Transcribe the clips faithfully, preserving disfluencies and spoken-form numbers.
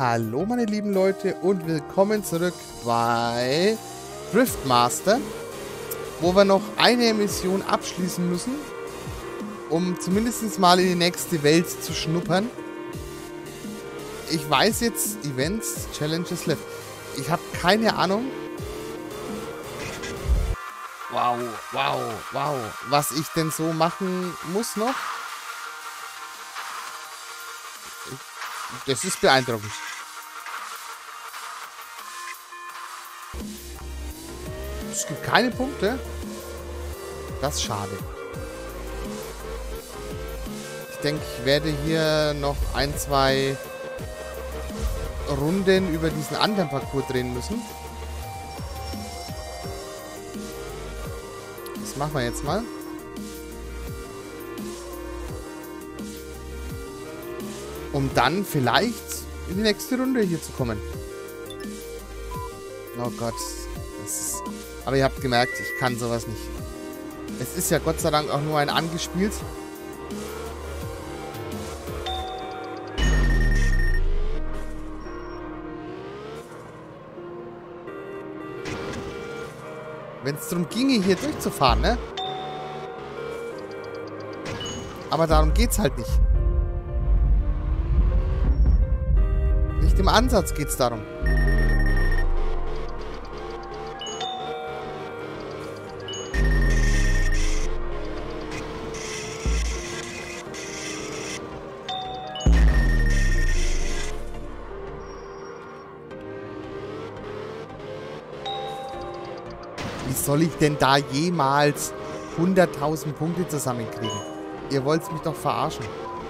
Hallo meine lieben Leute und willkommen zurück bei Driftmaster, wo wir noch eine Mission abschließen müssen, um zumindest mal in die nächste Welt zu schnuppern. Ich weiß jetzt, Events, Challenges left. Ich habe keine Ahnung. Wow, wow, wow. Was ich denn so machen muss noch. Das ist beeindruckend. Es gibt keine Punkte. Das ist schade. Ich denke, ich werde hier noch ein, zwei Runden über diesen anderen Parcours drehen müssen. Das machen wir jetzt mal. Um dann vielleicht in die nächste Runde hier zu kommen. Oh Gott. Das ist, aber ihr habt gemerkt, ich kann sowas nicht. Es ist ja Gott sei Dank auch nur ein angespielt. Wenn es darum ginge, hier durchzufahren, ne? Aber darum geht's halt nicht. Nicht im Ansatz geht's darum. Wie soll ich denn da jemals hunderttausend Punkte zusammenkriegen? Ihr wollt mich doch verarschen.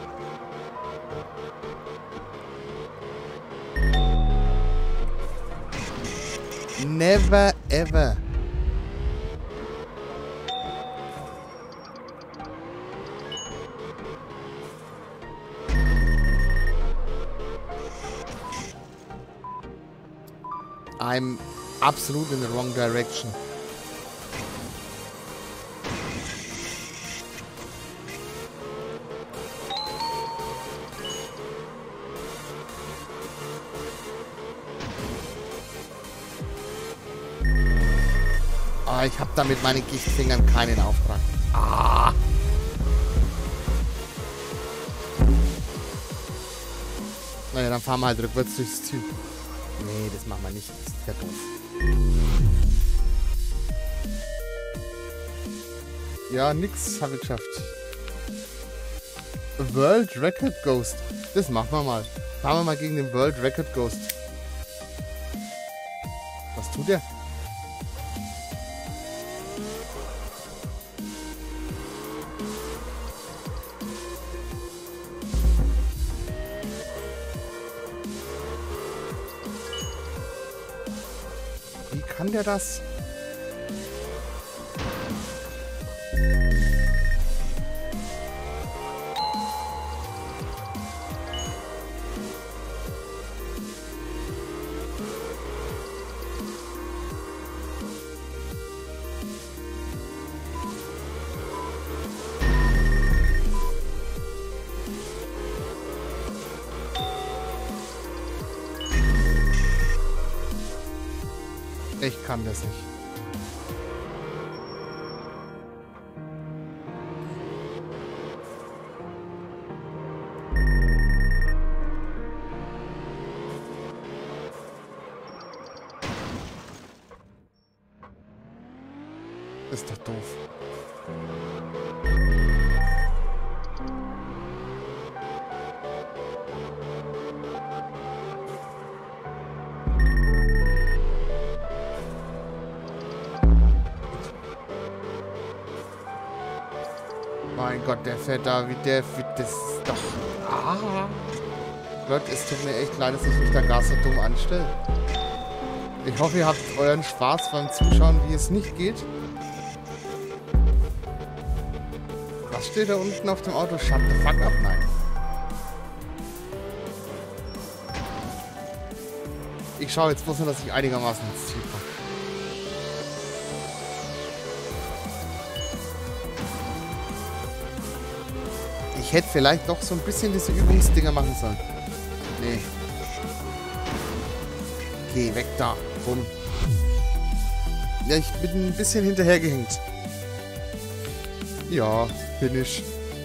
Never ever. I'm absolutely in the wrong direction. Oh, ich habe da mit meinen Gichtfingern keinen Auftrag. Ah! Naja, dann fahren wir halt rückwärts durchs Ziel. Nee, das machen wir nicht. Das ist ja doof. Ja, nix habe ich geschafft. World Record Ghost. Das machen wir mal. Fahren wir mal gegen den World Record Ghost. Was tut der? Wie kann der das? Ich kann das nicht. Ist doch doof. Mein Gott, der fährt da wie der wie das doch. Ah. Leute, es tut mir echt leid, dass ich mich da gar so dumm anstelle. Ich hoffe, ihr habt euren Spaß beim Zuschauen, wie es nicht geht. Was steht da unten auf dem Auto? Shut the fuck up, nein. Ich schaue jetzt bloß nur, dass ich einigermaßen ins Ziel komme. Ich hätte vielleicht doch so ein bisschen diese Übungsdinger machen sollen. Nee. Geh weg da. Bumm. Ja, ich bin ein bisschen hinterhergehängt. Ja, bin ich.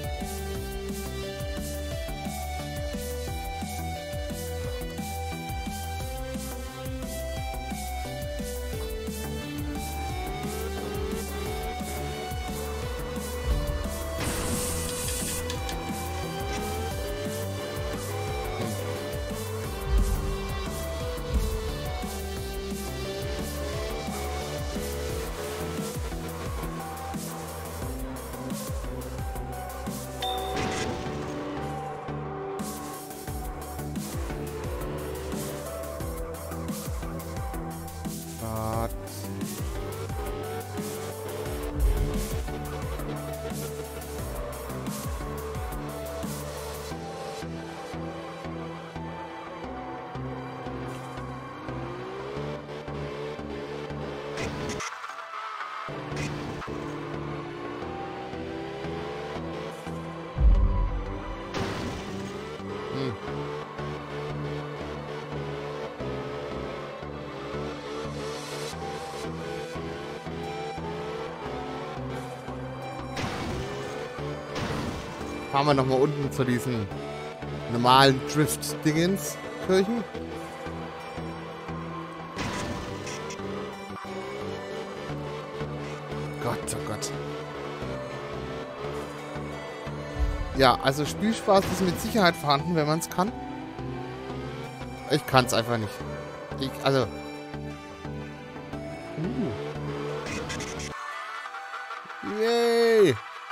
Fahren wir nochmal unten zu diesen normalen Drift-Dingens, Kirchen. Gott, oh Gott. Ja, also Spielspaß ist mit Sicherheit vorhanden, wenn man es kann. Ich kann es einfach nicht. Ich, also... Uh. Yay!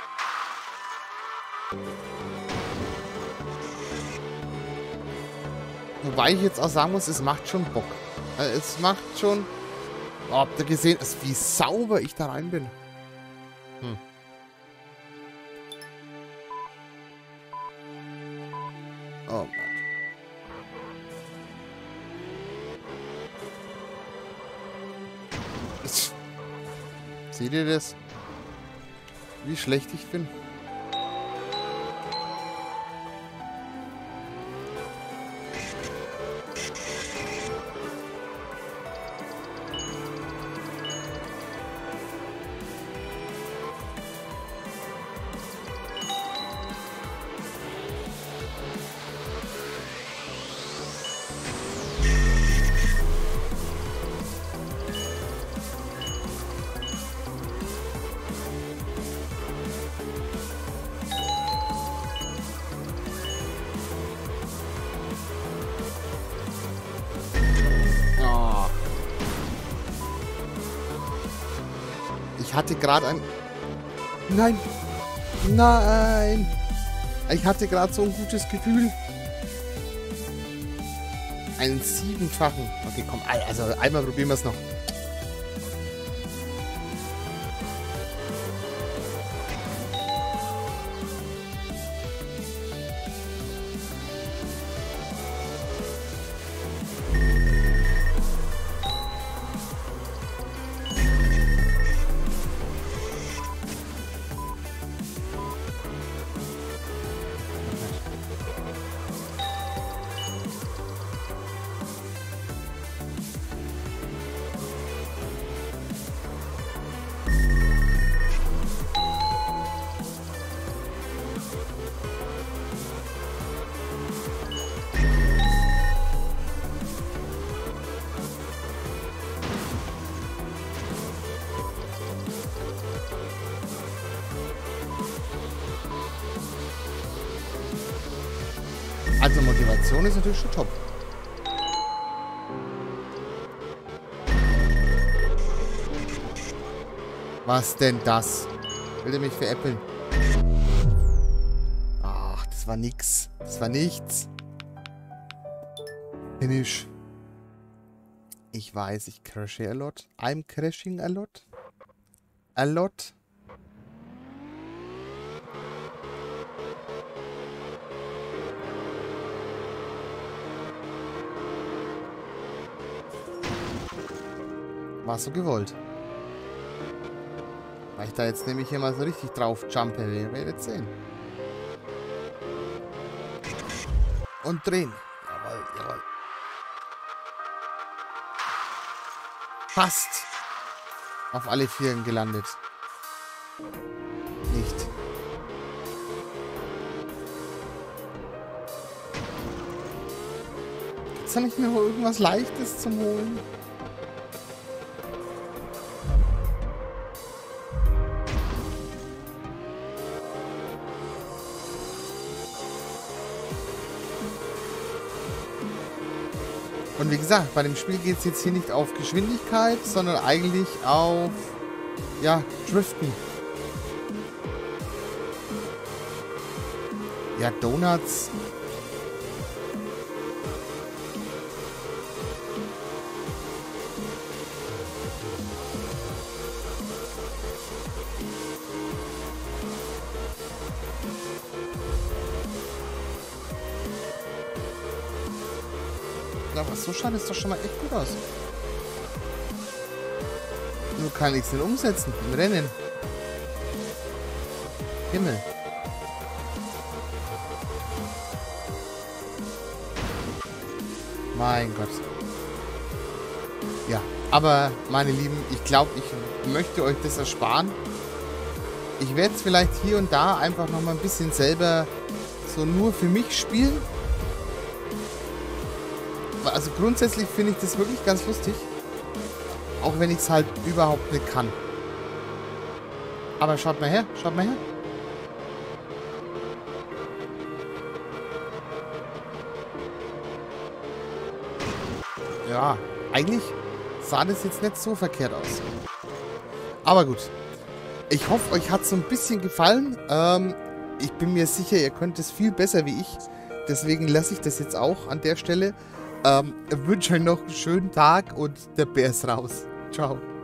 Wobei ich jetzt auch sagen muss, es macht schon Bock. Also es macht schon... Oh, habt ihr gesehen, wie sauber ich da rein bin? Hm. Oh Gott. Seht ihr das? Wie schlecht ich bin? Ich hatte gerade ein... Nein! Nein! Ich hatte gerade so ein gutes Gefühl. Einen siebenfachen. Okay, komm. Also einmal probieren wir es noch. Also Motivation ist natürlich schon top. Was denn das? Will der mich veräppeln? Ach, das war nix. Das war nichts. Finish. Ich weiß, ich crashe a lot. I'm crashing a lot. A lot. War so gewollt. Weil ich da jetzt nämlich hier mal so richtig drauf jumpe, wir werdet sehen. Und drehen. Jawohl, jawohl. fast auf alle Vieren gelandet. Nicht. Gibt's da nicht mehr irgendwas Leichtes zum Holen? Und wie gesagt, bei dem Spiel geht es jetzt hier nicht auf Geschwindigkeit, sondern eigentlich auf, ja, Driften. Ja, Donuts. Ja, aber so schaut es doch schon mal echt gut aus. Nur kann ich es nicht umsetzen im Rennen. Himmel. Mein Gott. Ja, aber meine Lieben, ich glaube, ich möchte euch das ersparen. Ich werde es vielleicht hier und da einfach noch mal ein bisschen selber so nur für mich spielen. Also grundsätzlich finde ich das wirklich ganz lustig. Auch wenn ich es halt überhaupt nicht kann. Aber schaut mal her, schaut mal her. Ja, eigentlich sah das jetzt nicht so verkehrt aus. Aber gut. Ich hoffe, euch hat es so ein bisschen gefallen. Ähm, ich bin mir sicher, ihr könnt es viel besser wie ich. Deswegen lasse ich das jetzt auch an der Stelle. Ähm, ich wünsche euch noch einen schönen Tag und der Bär ist raus. Ciao.